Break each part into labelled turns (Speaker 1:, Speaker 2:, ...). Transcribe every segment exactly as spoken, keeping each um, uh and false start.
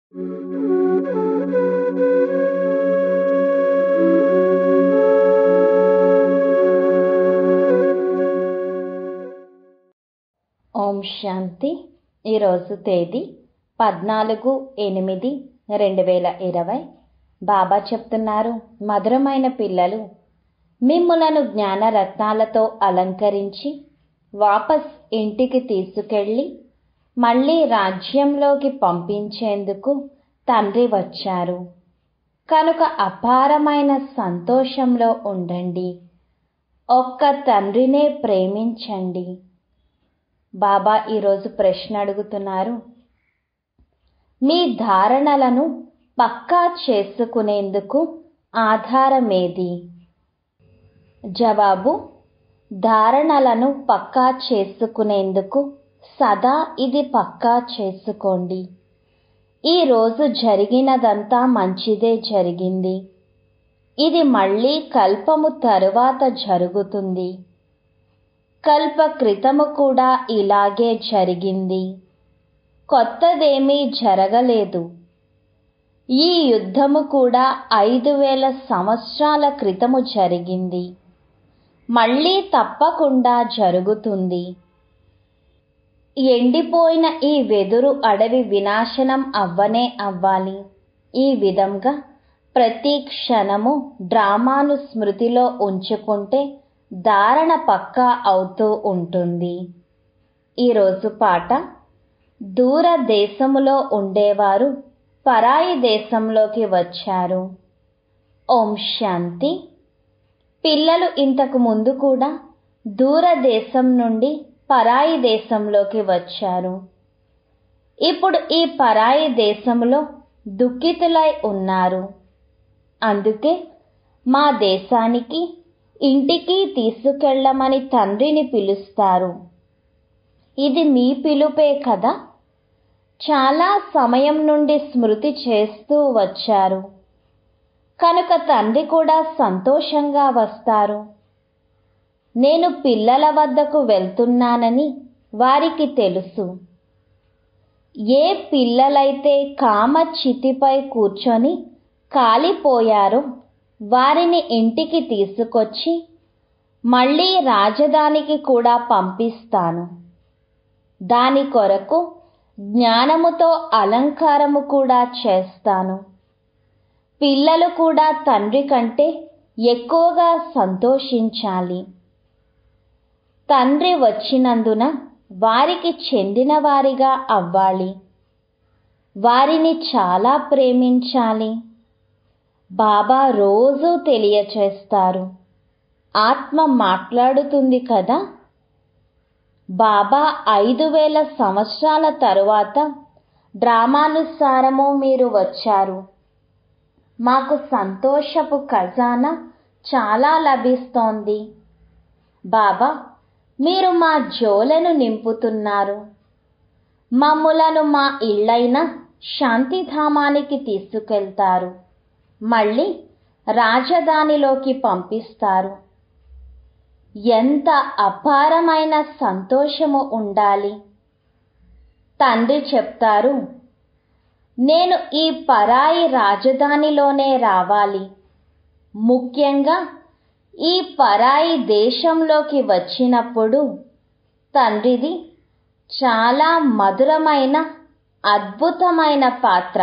Speaker 1: ఓం శాంతి. ఈరోజు తేదీ పద్నాలుగు ఎనిమిది రెండు వేల ఇరవై. బాబా చెప్తున్నారు, మధురమైన పిల్లలు, మిమ్ములను జ్ఞానరత్నాలతో అలంకరించి వాపస్ ఇంటికి తీసుకెళ్ళి మళ్ళీ రాజ్యంలోకి పంపించేందుకు తండ్రి వచ్చారు. కనుక అపారమైన సంతోషంలో ఉండండి. ఒక్క తండ్రినే ప్రేమించండి. బాబా ఈరోజు ప్రశ్న అడుగుతున్నారు, మీ ధారణలను పక్కా చేసుకునేందుకు ఆధారమేది? జవాబు: ధారణలను పక్కా చేసుకునేందుకు సదా ఇది పక్కా చేసుకోండి. ఈరోజు జరిగినదంతా మంచిదే జరిగింది. ఇది మళ్ళీ కల్పము తరువాత జరుగుతుంది. కల్ప క్రితము కూడా ఇలాగే జరిగింది. కొత్తదేమీ జరగలేదు. ఈ యుద్ధము కూడా ఐదు వేల సంవత్సరాల క్రితము జరిగింది. మళ్ళీ తప్పకుండా జరుగుతుంది. ఎండిపోయిన ఈ వెదురు అడవి వినాశనం అవ్వనే అవ్వాలి. ఈ విధంగా ప్రతి క్షణము డ్రామాను స్మృతిలో ఉంచుకుంటే ధారణ పక్కా అవుతూ ఉంటుంది. ఈరోజు పాట: దూర దేశములో ఉండేవారు పరాయి దేశంలోకి వచ్చారు. ఓం శాంతి. పిల్లలు ఇంతకు ముందు కూడా దూర దేశం నుండి పరాయి దేశంలోకి వచ్చారు. ఇప్పుడు ఈ పరాయి దేశంలో దుఃఖితులై ఉన్నారు. అందుకే మా దేశానికి, ఇంటికి తీసుకెళ్ళమని తండ్రిని పిలుస్తారు. ఇది మీ పిలుపే కదా. చాలా సమయం నుండి స్మృతి చేస్తూ వచ్చారు. కనుక తండ్రి కూడా సంతోషంగా వస్తారు. నేను పిల్లల వద్దకు వెళ్తున్నానని వారికి తెలుసు. ఏ పిల్లలైతే కామ చితిపై కూర్చొని కాలిపోయారో వారిని ఇంటికి తీసుకొచ్చి మళ్ళీ రాజధానికి కూడా పంపిస్తాను. దాని కొరకు జ్ఞానముతో అలంకారము కూడా చేస్తాను. పిల్లలు కూడా తండ్రి కంటే ఎక్కువగా సంతోషించాలి. తండ్రి వచ్చినందున వారికి చెందిన వారిగా అవ్వాలి. వారిని చాలా ప్రేమించాలి. బాబా రోజూ తెలియచేస్తారు. ఆత్మ మాట్లాడుతుంది కదా. బాబా ఐదు వేల సంవత్సరాల తరువాత డ్రామానుసారము మీరు వచ్చారు. మాకు సంతోషపు ఖజానా చాలా లభిస్తోంది. బాబా, మీరు మా జోలను నింపుతున్నారు. మమ్ములను మా ఇళ్ళైన శాంతిధామానికి తీసుకెళ్తారు. మళ్ళీ రాజధానిలోకి పంపిస్తారు. ఎంత అపారమైన సంతోషము ఉండాలి. తండ్రి చెప్తారు, నేను ఈ పరాయి రాజధానిలోనే రావాలి. ముఖ్యంగా ఈ పరాయి దేశంలోకి వచ్చినప్పుడు తండ్రిది చాలా మధురమైన అద్భుతమైన పాత్ర.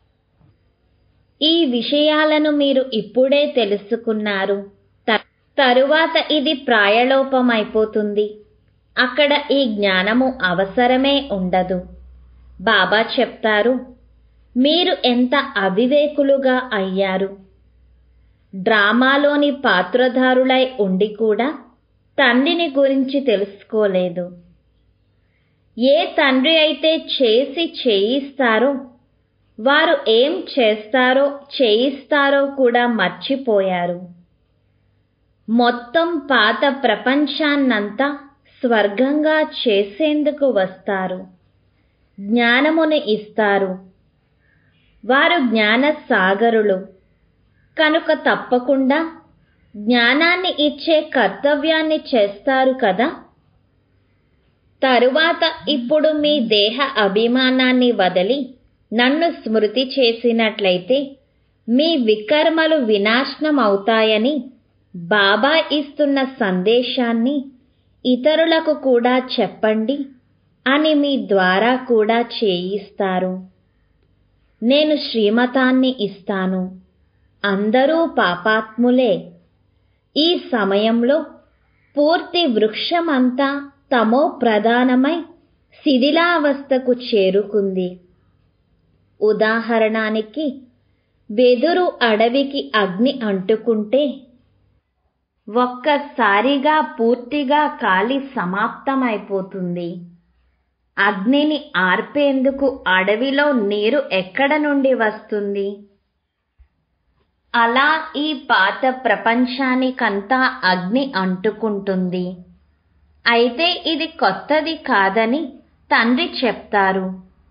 Speaker 1: ఈ విషయాలను మీరు ఇప్పుడే తెలుసుకున్నారు. తరువాత ఇది ప్రాయలోపమైపోతుంది. అక్కడ ఈ జ్ఞానము అవసరమే ఉండదు. బాబా చెప్తారు, మీరు ఎంత అవివేకులుగా అయ్యారు. డ్రామాలోని పాత్రధారులై ఉండి కూడా తండ్రిని గురించి తెలుసుకోలేదు. ఏ తండ్రి అయితే చేసి చేయిస్తారో, వారు ఏం చేస్తారో చేయిస్తారో కూడా మర్చిపోయారు. మొత్తం పాత ప్రపంచాన్నంతా స్వర్గంగా చేసేందుకు వస్తారు. జ్ఞానముని ఇస్తారు. వారు జ్ఞాన సాగరులు. కనుక తప్పకుండా జ్ఞానాన్ని ఇచ్చే కర్తవ్యాన్ని చేస్తారు కదా. తరువాత ఇప్పుడు మీ దేహ అభిమానాన్ని వదిలి నన్ను స్మృతి చేసినట్లయితే మీ వికర్మలు వినాశనం అవుతాయని బాబా ఇస్తున్న సందేశాన్ని ఇతరులకు కూడా చెప్పండి అని మీ ద్వారా కూడా చేయిస్తారు. నేను శ్రీమతాన్ని ఇస్తాను. అందరూ పాపాత్ములే. ఈ సమయంలో పూర్తి వృక్షమంతా తమో ప్రధానమై శిథిలావస్థకు చేరుకుంది. ఉదాహరణానికి వెదురు అడవికి అగ్ని అంటుకుంటే ఒక్కసారిగా పూర్తిగా కాలి సమాప్తమైపోతుంది. అగ్నిని ఆర్పేందుకు అడవిలో నీరు ఎక్కడ నుండి వస్తుంది? అలా ఈ పాత ప్రపంచానికంతా అగ్ని అంటుకుంటుంది. అయితే ఇది కొత్తది కాదని తండ్రి చెప్తారు.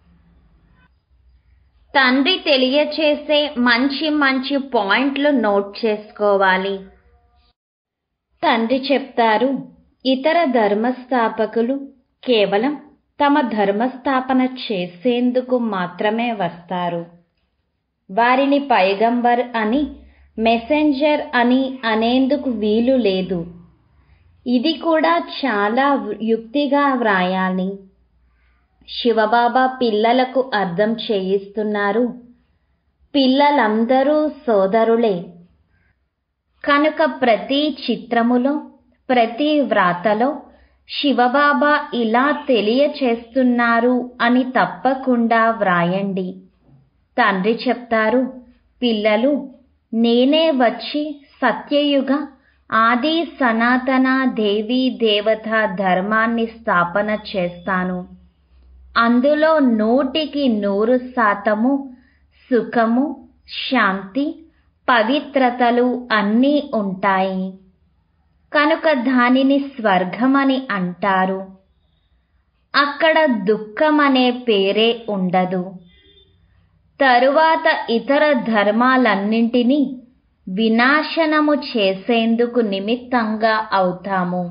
Speaker 1: తండ్రి తెలియచేసే మంచి మంచి పాయింట్లు నోట్ చేసుకోవాలి. తండ్రి చెప్తారు, ఇతర ధర్మస్థాపకులు కేవలం తమ ధర్మస్థాపన చేసేందుకు మాత్రమే వస్తారు. వారిని పైగంబర్ అని, మెసెంజర్ అని అనేందుకు వీలు లేదు. ఇది కూడా చాలా యుక్తిగా వ్రాయాలి. శివబాబా పిల్లలకు అర్థం చేయిస్తున్నారు. పిల్లలందరూ సోదరులే. కనుక ప్రతి చిత్రములో, ప్రతి వ్రాతలో శివబాబా ఇలా తెలియచేస్తున్నారు అని తప్పకుండా వ్రాయండి. తండ్రి చెప్తారు, పిల్లలు, నేనే వచ్చి సత్యయుగ ఆది సనాతన దేవీ దేవత ధర్మాన్ని స్థాపన చేస్తాను. అందులో నూటికి నూరు శాతము సుఖము, శాంతి, పవిత్రతలు అన్నీ ఉంటాయి. కనుక దానిని స్వర్గమని అంటారు. అక్కడ దుఃఖమనే పేరే ఉండదు. తరువాత ఇతర ధర్మాలన్నింటినీ వినాశనము చేసేందుకు నిమిత్తంగా అవుతాము.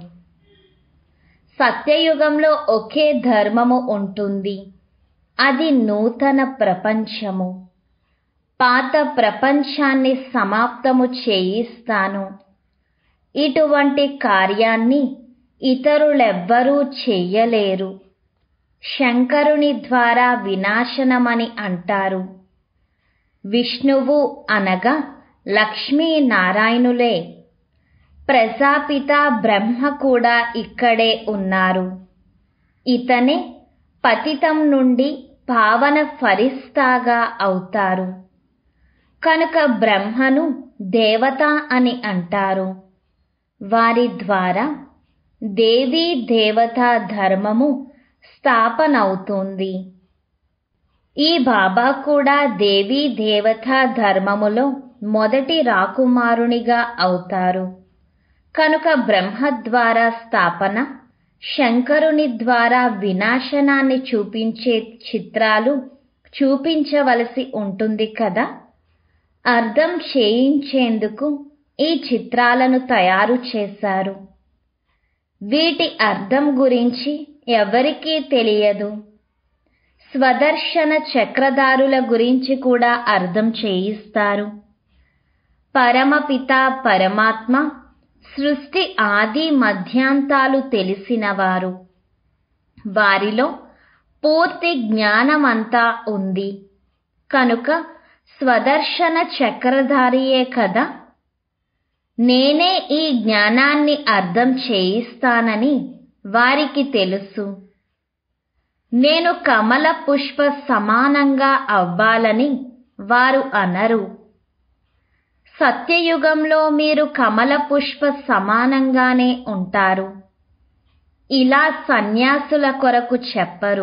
Speaker 1: సత్యయుగంలో ఒకే ధర్మము ఉంటుంది. అది నూతన ప్రపంచము. పాత ప్రపంచాన్ని సమాప్తము చేయిస్తాను. ఇటువంటి కార్యాన్ని ఇతరులెవ్వరూ చెయ్యలేరు. శంకరుని ద్వారా వినాశనమని అంటారు. విష్ణువు అనగా లక్ష్మీనారాయణులే. ప్రజాపిత బ్రహ్మ కూడా ఇక్కడే ఉన్నారు. ఇతనే పతితం నుండి పావన ఫరిస్తాగా అవుతారు. కనుక బ్రహ్మను దేవత అని అంటారు. వారి ద్వారా దేవీ దేవతా ధర్మము స్థాపనవుతుంది. ఈ బాబా కూడా దేవీ దేవతా ధర్మములో మొదటి రాకుమారునిగా అవుతారు. కనుక బ్రహ్మ ద్వారా స్థాపన, శంకరుని ద్వారా వినాశనాన్ని చూపించే చిత్రాలు చూపించవలసి ఉంటుంది కదా. అర్థం చేయించేందుకు ఈ చిత్రాలను తయారు చేశారు. వీటి అర్థం గురించి ఎవరికీ తెలియదు. స్వదర్శన చక్రధారుల గురించి కూడా అర్థం చేయిస్తారు. పరమపిత పరమాత్మ సృష్టి ఆది మధ్యాంతాలు తెలిసినవారు. వారిలో పూర్తి జ్ఞానమంతా ఉంది. కనుక స్వదర్శన చక్రధారియే కదా. నేనే ఈ జ్ఞానాన్ని అర్థం చేయిస్తానని వారికి తెలుసు. నేను కమల పుష్ప సమానంగా అవ్వాలని వారు అనరు. సత్యయుగంలో మీరు కమల పుష్ప సమానంగానే ఉంటారు. ఇలా సన్యాసుల కొరకు చెప్పరు.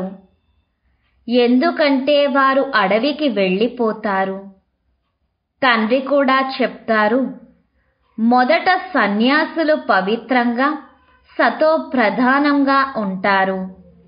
Speaker 1: ఎందుకంటే వారు అడవికి వెళ్ళిపోతారు. తండ్రి కూడా చెప్తారు, మొదట సన్యాసులు పవిత్రంగా సతో ప్రధానంగా ఉంటారు.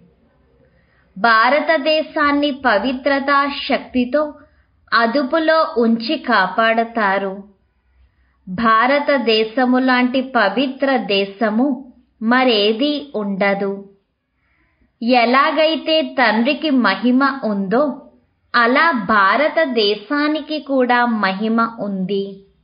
Speaker 1: భారతదేశాన్ని పవిత్రతా శక్తితో అదుపులో ఉంచి కాపాడతారు. భారతదేశము లాంటి పవిత్ర దేశము మరేదీ ఉండదు. ఎలాగైతే తండ్రికి మహిమ ఉందో అలా భారతదేశానికి కూడా మహిమ ఉంది.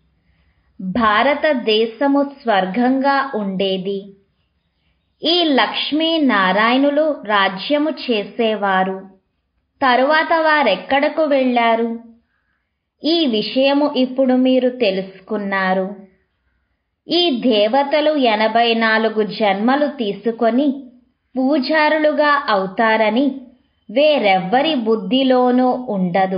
Speaker 1: భారతదేశము స్వర్గంగా ఉండేది. ఈ లక్ష్మీ నారాయణులు రాజ్యము చేసేవారు. తరువాత వారెక్కడకు వెళ్ళారు? ఈ విషయము ఇప్పుడు మీరు తెలుసుకున్నారు. ఈ దేవతలు ఎనభై నాలుగు జన్మలు తీసుకొని పూజారులుగా అవుతారని వేరెవ్వరి బుద్ధిలోనూ ఉండదు.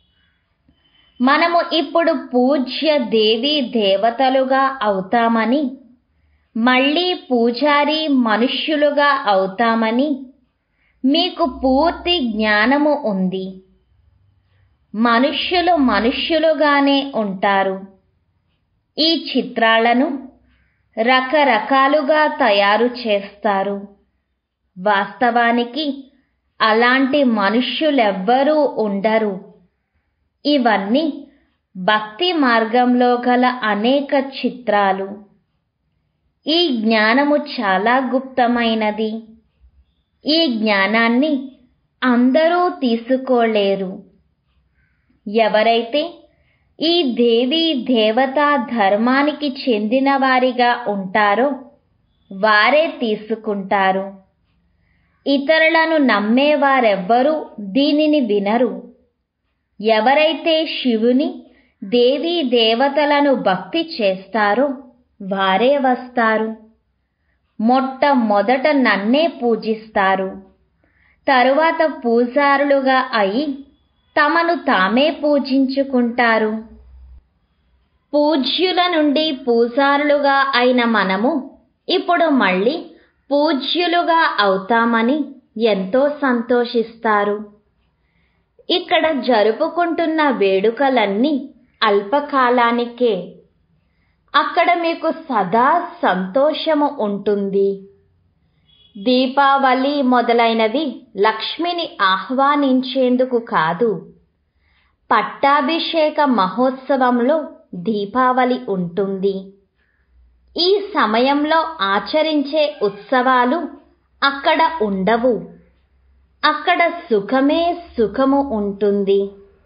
Speaker 1: మనము ఇప్పుడు పూజ్య దేవీ దేవతలుగా అవుతామని, మళ్ళీ పూజారి మనుష్యులుగా అవుతామని మీకు పూర్తి జ్ఞానము ఉంది. మనుష్యులు మనుష్యులుగానే ఉంటారు. ఈ చిత్రాలను రకరకాలుగా తయారు చేస్తారు. వాస్తవానికి అలాంటి మనుష్యులెవ్వరూ ఉండరు. ఇవన్నీ భక్తి మార్గంలో గల అనేక చిత్రాలు. ఈ జ్ఞానము చాలా గుప్తమైనది. ఈ జ్ఞానాన్ని అందరూ తీసుకోలేరు. ఎవరైతే ఈ దేవీ దేవతా ధర్మానికి చెందిన వారిగా ఉంటారో వారే తీసుకుంటారు. ఇతరులను నమ్మేవారెవ్వరూ దీనిని వినరు. ఎవరైతే శివుని దేవీ దేవతలను భక్తి చేస్తారో వారే వస్తారు. మొట్టమొదట నన్నే పూజిస్తారు. తరువాత పూజారులుగా అయి తమను తామే పూజించుకుంటారు. పూజ్యుల నుండి పూజారులుగా అయిన మనము ఇప్పుడు మళ్ళీ పూజ్యులుగా అవుతామని ఎంతో సంతోషిస్తారు. ఇక్కడ జరుపుకుంటున్న వేడుకలన్నీ అల్పకాలానికే. అక్కడ మీకు సదా సంతోషము ఉంటుంది. దీపావళి మొదలైనవి లక్ష్మిని ఆహ్వానించేందుకు కాదు. పట్టాభిషేక మహోత్సవంలో దీపావళి ఉంటుంది. ఈ సమయంలో ఆచరించే ఉత్సవాలు అక్కడ ఉండవు. అక్కడ సుఖమే సుఖము ఉంటుంది.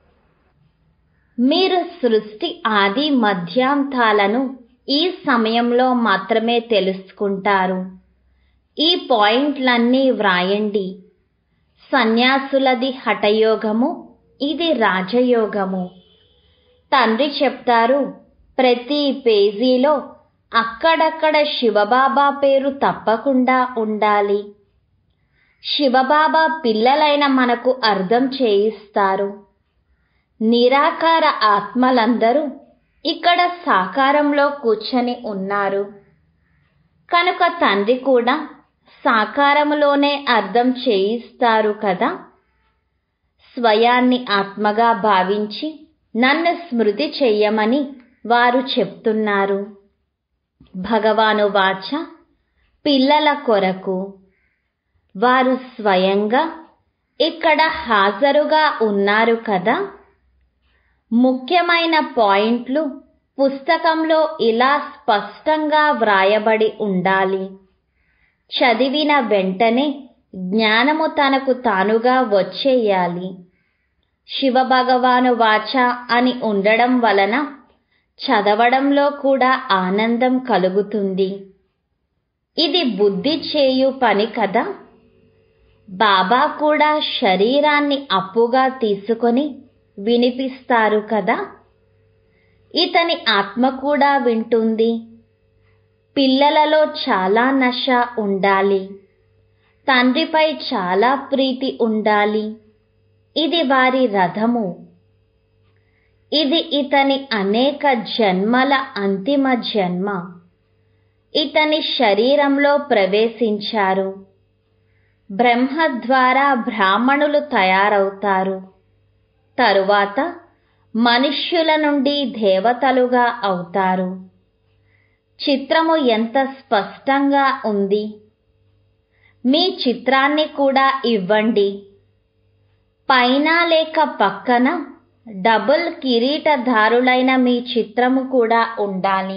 Speaker 1: మీరు సృష్టి ఆది మధ్యాంతాలను ఈ సమయంలో మాత్రమే తెలుసుకుంటారు. ఈ పాయింట్లన్నీ వ్రాయండి. సన్యాసులది హఠయోగము, ఇది రాజయోగము. తండ్రి చెప్తారు, ప్రతి పేజీలో అక్కడక్కడ శివబాబా పేరు తప్పకుండా ఉండాలి. శివబాబా పిల్లలైన మనకు అర్థం చేయిస్తారు. నిరాకార ఆత్మలందరూ ఇక్కడ సాకారంలో కూర్చొని ఉన్నారు. కనుక తండ్రి కూడా సాకారములోనే అర్థం చేయిస్తారు కదా. స్వయాన్ని ఆత్మగా భావించి నన్ను స్మృతి చెయ్యమని వారు చెప్తున్నారు. భగవాను వాచ పిల్లల కొరకు. వారు స్వయంగా ఇక్కడ హాజరుగా ఉన్నారు కదా. ముఖ్యమైన పాయింట్లు పుస్తకంలో ఇలా స్పష్టంగా వ్రాయబడి ఉండాలి. చదివిన వెంటనే జ్ఞానము తనకు తానుగా వచ్చేయాలి. శివభగవాను వాచ అని ఉండడం వలన చదవడంలో కూడా ఆనందం కలుగుతుంది. ఇది బుద్ధి చేయు పని కదా. బాబా కూడా శరీరాన్ని అప్పుగా తీసుకొని వినిపిస్తారు కదా. ఇతని ఆత్మ కూడా వింటుంది. పిల్లలలో చాలా నశ ఉండాలి. తండ్రిపై చాలా ప్రీతి ఉండాలి. ఇది వారి రథము. ఇది ఇతని అనేక జన్మల అంతిమ జన్మ. ఇతని శరీరంలో ప్రవేశించారు. బ్రహ్మ ద్వారా బ్రాహ్మణులు తయారవుతారు. తరువాత మనుష్యుల నుండి దేవతలుగా అవుతారు. చిత్రము ఎంత స్పష్టంగా ఉంది. మీ చిత్రాన్ని కూడా ఇవ్వండి. పైన లేక పక్కన డబుల్ కిరీటధారులైన మీ చిత్రము కూడా ఉండాలి.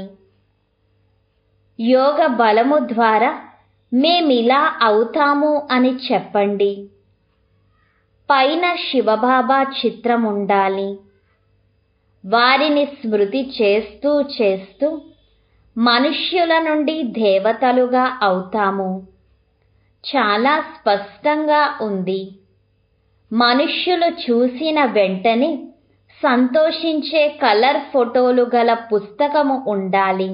Speaker 1: యోగ బలము ద్వారా మేమిలా అవుతాము అని చెప్పండి. పైన శివబాబా చిత్రం ఉండాలి. వారిని స్మృతి చేస్తూ చేస్తూ మనుష్యుల నుండి దేవతలుగా అవుతాము. చాలా స్పష్టంగా ఉంది. మనుష్యులు చూసిన వెంటనే సంతోషించే కలర్ ఫోటోలు గల పుస్తకము ఉండాలి.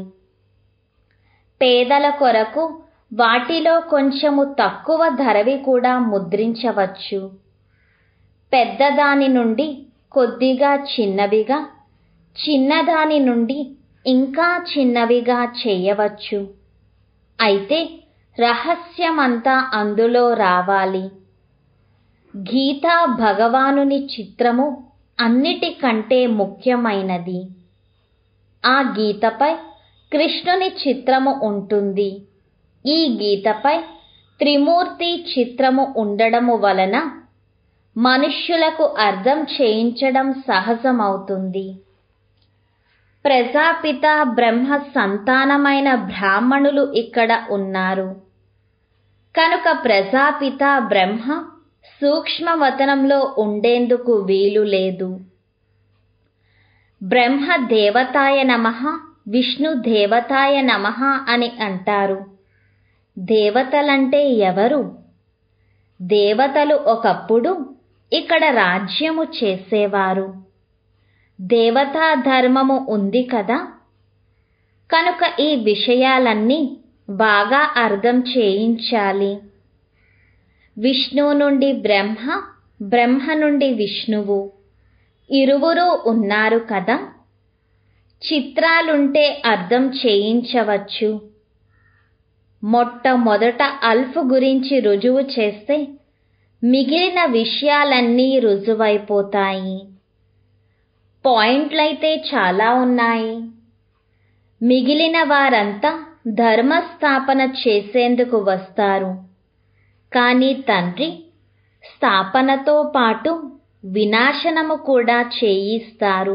Speaker 1: పేదల కొరకు వాటిలో కొంచెము తక్కువ ధరవి కూడా ముద్రించవచ్చు. పెద్దదాని నుండి కొద్దిగా చిన్నవిగా, చిన్నదాని నుండి ఇంకా చిన్నవిగా చేయవచ్చు. అయితే రహస్యమంతా అందులో రావాలి. గీతా భగవానుని చిత్రము అన్నిటికంటే ముఖ్యమైనది. ఆ గీతపై కృష్ణుని చిత్రము ఉంటుంది. ఈ గీతపై త్రిమూర్తి చిత్రము ఉండడము వలన మనుష్యులకు అర్థం చేయించడం సహజమవుతుంది. ప్రజాపిత బ్రహ్మ సంతానమైన బ్రాహ్మణులు ఇక్కడ ఉన్నారు. కనుక ప్రజాపిత బ్రహ్మ సూక్ష్మవతనంలో ఉండేందుకు వీలు లేదు. బ్రహ్మ దేవతాయ నమః, విష్ణు దేవతాయ నమః అని అంటారు. దేవతలంటే ఎవరు? దేవతలు ఒకప్పుడు ఇక్కడ రాజ్యము చేసేవారు. దేవతా ధర్మము ఉంది కదా. కనుక ఈ విషయాలన్నీ బాగా అర్థం చేయించాలి. విష్ణువు నుండి బ్రహ్మ, బ్రహ్మ నుండి విష్ణువు ఇరువురు ఉన్నారు కదా. చిత్రాలుంటే అర్థం చేయించవచ్చు. మొట్టమొదట అల్ఫ్ గురించి రుజువు చేస్తే మిగిలిన విషయాలన్నీ రుజువైపోతాయి. పాయింట్లయితే చాలా ఉన్నాయి. మిగిలిన వారంతా ధర్మస్థాపన చేసేందుకు వస్తారు. కానీ తండ్రి స్థాపనతో పాటు వినాశనము కూడా చేయిస్తారు.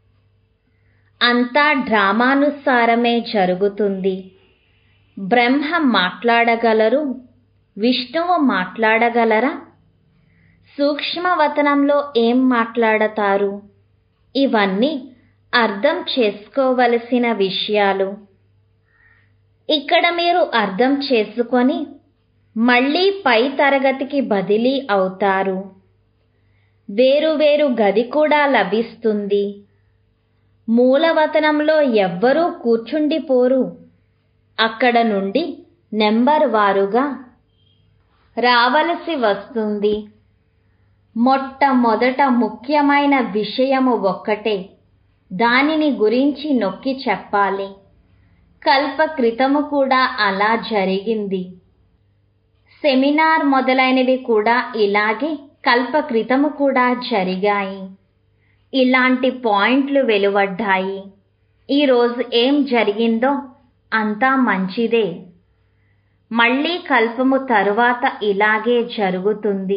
Speaker 1: అంతా డ్రామానుసారమే జరుగుతుంది. బ్రహ్మ మాట్లాడగలరు, విష్ణువు మాట్లాడగలరా? సూక్ష్మవతనంలో ఏం మాట్లాడతారు? ఇవన్నీ అర్థం చేసుకోవలసిన విషయాలు. ఇక్కడ మీరు అర్థం చేసుకొని మళ్ళీ పై తరగతికి బదిలీ అవుతారు. వేరు వేరు గది కూడా లభిస్తుంది. మూలవతనంలో ఎవ్వరూ కూర్చుండిపోరు. అక్కడ నుండి నెంబర్ వారుగా రావలసి వస్తుంది. మొట్టమొదట ముఖ్యమైన విషయము ఒక్కటే. దానిని గురించి నొక్కి చెప్పాలి. కల్ప క్రితము కూడా అలా జరిగింది. సెమినార్ మొదలైనవి కూడా ఇలాగే కల్ప క్రితము కూడా జరిగాయి. ఇలాంటి పాయింట్లు వెలువడ్డాయి. ఈరోజు ఏం జరిగిందో అంతా మంచిదే. మళ్ళీ కల్పము తరువాత ఇలాగే జరుగుతుంది.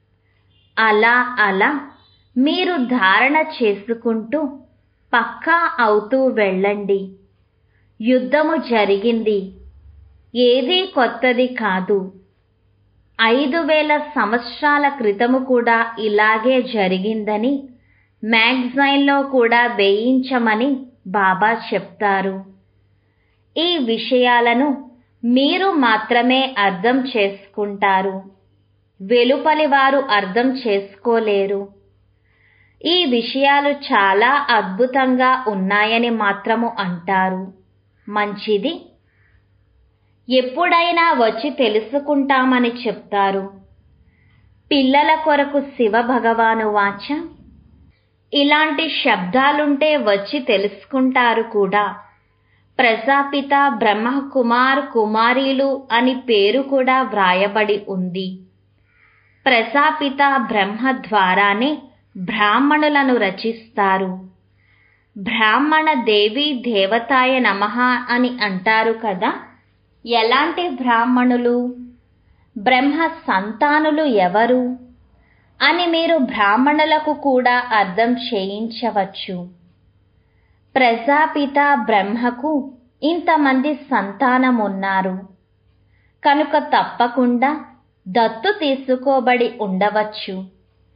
Speaker 1: అలా అలా మీరు ధారణ చేసుకుంటూ పక్కా అవుతూ వెళ్ళండి. యుద్ధము జరిగింది. ఏదీ కొత్తది కాదు. ఐదు వేల సంవత్సరాల క్రితము కూడా ఇలాగే జరిగిందని మ్యాగజైన్లో కూడా వేయించమని బాబా చెప్తారు. ఈ విషయాలను మీరు మాత్రమే అర్థం చేసుకుంటారు. వెలుపలి వారు అర్థం చేసుకోలేరు. ఈ విషయాలు చాలా అద్భుతంగా ఉన్నాయని మాత్రము అంటారు. మంచిది. ఎప్పుడైనా వచ్చి తెలుసుకుంటామని చెప్తారు. పిల్లల కొరకు శివ భగవాను వాచ. ఇలాంటి శబ్దాలుంటే వచ్చి తెలుసుకుంటారు కూడా. ప్రజాపిత బ్రహ్మ కుమార్ కుమారీలు అని పేరు కూడా వ్రాయబడి ఉంది. ప్రజాపిత బ్రహ్మ ద్వారానే బ్రాహ్మణులను రచిస్తారు. బ్రాహ్మణ దేవి దేవతాయ నమః అని అంటారు కదా. ఎలాంటి బ్రాహ్మణులు? బ్రహ్మ సంతానులు ఎవరు అని మీరు బ్రాహ్మణులకు కూడా అర్థం చేయించవచ్చు. ప్రజాపిత బ్రహ్మకు ఇంతమంది సంతానమున్నారు. కనుక తప్పకుండా దత్తు తీసుకోబడి ఉండవచ్చు.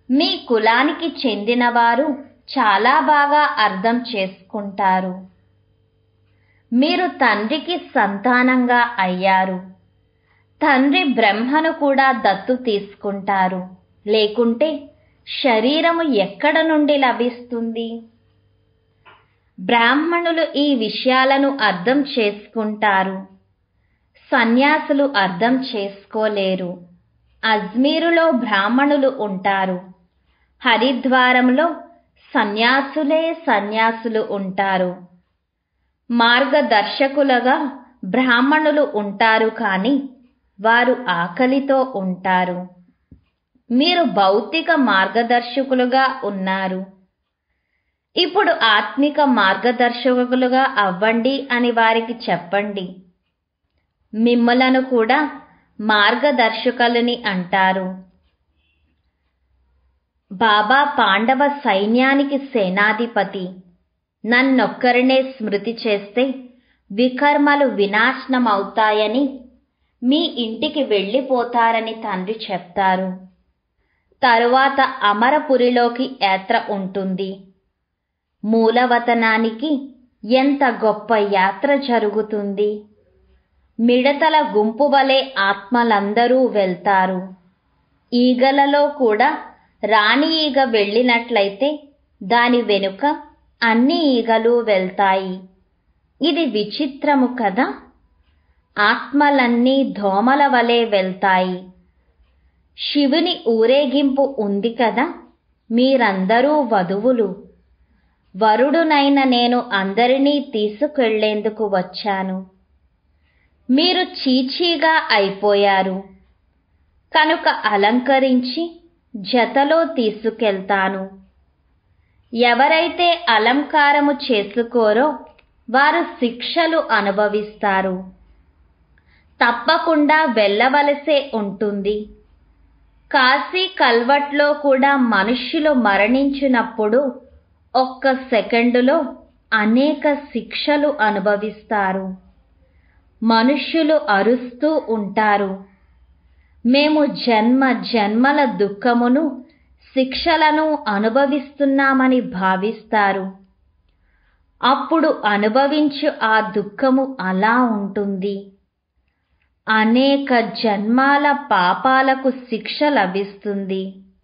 Speaker 1: మీ కులానికి చెందినవారు చాలా బాగా అర్థం చేసుకుంటారు. మీరు తండ్రికి సంతానంగా అయ్యారు. తండ్రి బ్రహ్మను కూడా దత్తు తీసుకుంటారు. లేకుంటే శరీరము ఎక్కడ నుండి లభిస్తుంది? బ్రాహ్మణులు ఈ విషయాలను అర్థం చేసుకుంటారు. సన్యాసులు అర్థం చేసుకోలేరు. అజ్మీరులో బ్రాహ్మణులు ఉంటారు. హరిద్వారంలో సన్యాసులే సన్యాసులు ఉంటారు. మార్గదర్శకులుగా బ్రాహ్మణులు ఉంటారు, కానీ వారు ఆకలితో ఉంటారు. మీరు భౌతిక మార్గదర్శకులుగా ఉన్నారు. ఇప్పుడు ఆత్మిక మార్గదర్శకులుగా అవ్వండి అని వారికి చెప్పండి. మిమ్మలను కూడా మార్గదర్శకులని అంటారు. బాబా పాండవ సైన్యానికి సేనాధిపతి. నన్నొక్కరినే స్మృతి చేస్తే వికర్మలు వినాశనమవుతాయని, మీ ఇంటికి వెళ్ళిపోతారని తండ్రి చెప్తారు. తరువాత అమరపురిలోకి యాత్ర ఉంటుంది. మూలవతనానికి ఎంత గొప్ప యాత్ర జరుగుతుంది. మిడతల గుంపు వలె ఆత్మలందరూ వెళ్తారు. ఈగలలో కూడా రాణి ఈగ వెళ్ళినట్లయితే దాని వెనుక అన్ని ఈగలు వెళ్తాయి. ఇది విచిత్రము కదా. ఆత్మలన్నీ దోమల వలె వెళ్తాయి. శివుని ఊరేగింపు ఉంది కదా. మీరందరూ వధువులు. వరుడునైన నేను అందరినీ తీసుకెళ్లేందుకు వచ్చాను. మీరు చీచీగా అయిపోయారు కనుక అలంకరించి జతలో తీసుకెళ్తాను. ఎవరైతే అలంకారము చేసుకోరో వారు శిక్షలు అనుభవిస్తారు. తప్పకుండా వెళ్ళవలసే ఉంటుంది. కాశీ కల్వట్లో కూడా మనుష్యులు మరణించినప్పుడు ఒక్క సెకండులో అనేక శిక్షలు అనుభవిస్తారు. మనుష్యులు అరుస్తూ ఉంటారు. మేము జన్మ జన్మల దుఃఖమును, శిక్షలను అనుభవిస్తున్నామని భావిస్తారు. అప్పుడు అనుభవించు ఆ దుఃఖము అలా ఉంటుంది. అనేక జన్మాల పాపాలకు శిక్ష లభిస్తుంది.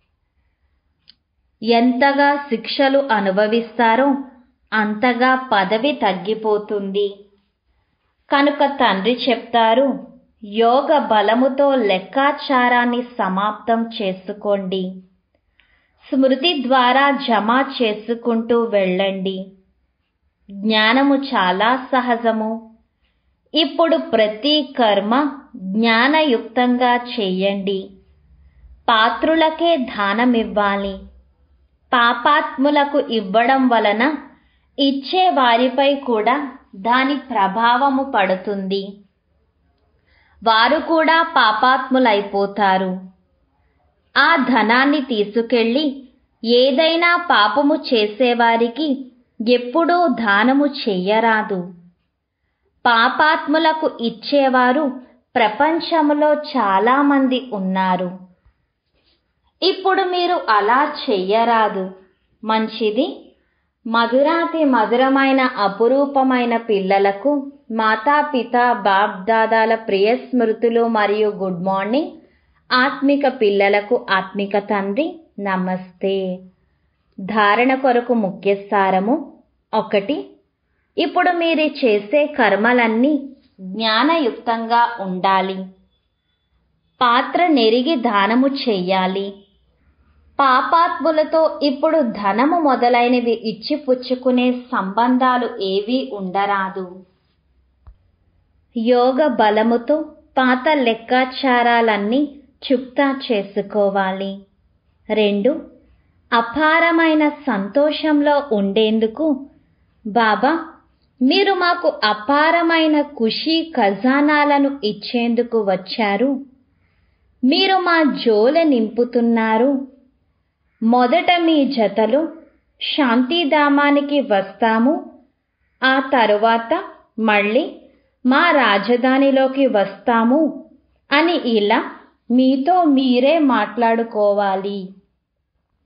Speaker 1: ఎంతగా శిక్షలు అనుభవిస్తారో అంతగా పదవి తగ్గిపోతుంది. కనుక తండ్రి చెప్తారు, యోగ బలముతో లెక్కాచారాన్ని సమాప్తం చేసుకోండి. స్మృతి ద్వారా జమ చేసుకుంటూ వెళ్ళండి. జ్ఞానము చాలా సహజము. ఇప్పుడు ప్రతి కర్మ జ్ఞానయుక్తంగా చెయ్యండి. పాత్రులకే దానమివ్వాలి. పాపాత్ములకు ఇవ్వడం వలన ఇచ్చే వారిపై కూడా దాని ప్రభావము పడుతుంది. వారు కూడా పాపాత్ములైపోతారు. ఆ ధనాన్ని తీసుకెళ్లి ఏదైనా పాపము చేసేవారికి ఎప్పుడూ దానము చెయ్యరాదు. పాపాత్ములకు ఇచ్చేవారు ప్రపంచంలో చాలా మంది ఉన్నారు. ఇప్పుడు మీరు అలా చెయ్యరాదు. మంచిది. మధురాతి మధురమైన అపురూపమైన పిల్లలకు మాతాపిత బాప్ దాదాల ప్రియ స్మృతులు మరియు గుడ్ మార్నింగ్. ఆత్మిక పిల్లలకు ఆత్మిక తండ్రి నమస్తే. ధారణ కొరకు ముఖ్య సారము. ఒకటి, ఇప్పుడు మీరు చేసే కర్మలన్నీ జ్ఞానయుక్తంగా ఉండాలి. పాత్ర నెరిగి దానము చెయ్యాలి. పాపాత్ములతో ఇప్పుడు ధనము మొదలైనవి ఇచ్చిపుచ్చుకునే సంబంధాలు ఏవీ ఉండరాదు. యోగ బలముతో పాత లెక్కాచారాలన్నీ చుప్తా చేసుకోవాలి. రెండు, అపారమైన సంతోషంలో ఉండేందుకు బాబా మీరు మాకు అపారమైన ఖుషీ ఖజానాలను ఇచ్చేందుకు వచ్చారు. మీరు మా జోలె నింపుతున్నారు. మొదట మీ జతలో శాంతిధామానికి వస్తాము. ఆ తరువాత మళ్ళీ మా రాజధానిలోకి వస్తాము అని ఇలా మీతో మీరే మాట్లాడుకోవాలి.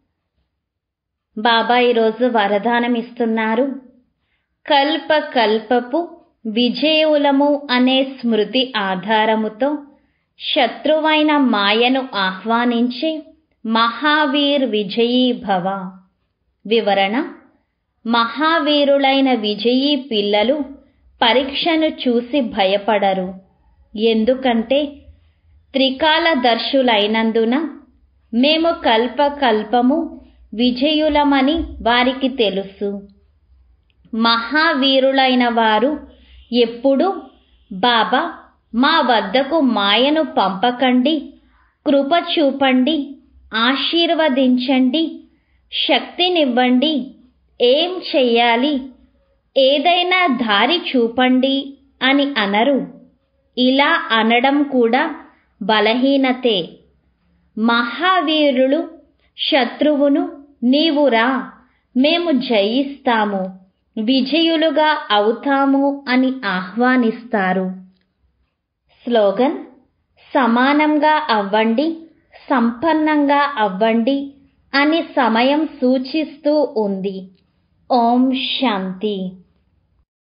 Speaker 1: బాబా ఈరోజు వరదానం ఇస్తున్నారు. కల్ప కల్పపు విజయులము అనే స్మృతి ఆధారముతో శత్రువైన మాయను ఆహ్వానించి మహావీర్ విజయీ భవ. వివరణ: మహావీరులైన విజయీ పిల్లలు పరీక్షను చూసి భయపడరు. ఎందుకంటే త్రికాలదర్శులైనందున మేము కల్ప కల్పము విజయులమని వారికి తెలుసు. మహావీరులైన వారు ఎప్పుడూ బాబా మా వద్దకు మాయను పంపకండి, కృప చూపండి, ఆశీర్వదించండి, శక్తినివ్వండి, ఏం చెయ్యాలి, ఏదైనా దారి చూపండి అని అనరు. ఇలా అనడం కూడా బలహీనతే. మహావీరులు శత్రువును నీవు రా, మేము జయిస్తాము, విజయులుగా అవుతాము అని ఆహ్వానిస్తారు. స్లోగన్: సమానంగా అవ్వండి, సంపన్నంగా అవ్వండి అని సమయం సూచిస్తూ ఉంది. ఓం శాంతి.